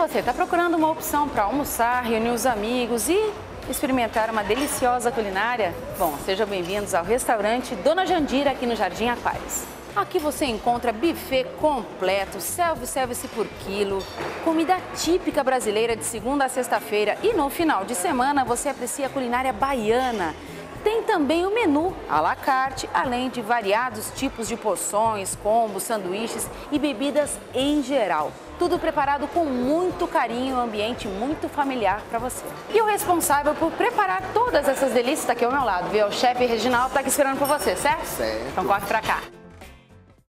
você está procurando uma opção para almoçar, reunir os amigos e experimentar uma deliciosa culinária? Bom, sejam bem-vindos ao restaurante Dona Jandira aqui no Jardim Aquários. Aqui você encontra buffet completo, self-service por quilo, comida típica brasileira de segunda a sexta-feira e no final de semana você aprecia a culinária baiana. Tem também o menu à la carte, além de variados tipos de porções, combos, sanduíches e bebidas em geral. Tudo preparado com muito carinho, um ambiente muito familiar para você. E o responsável por preparar todas essas delícias está aqui ao meu lado, viu? O chefe Reginaldo está aqui esperando por você, certo? Certo. Então corre para cá.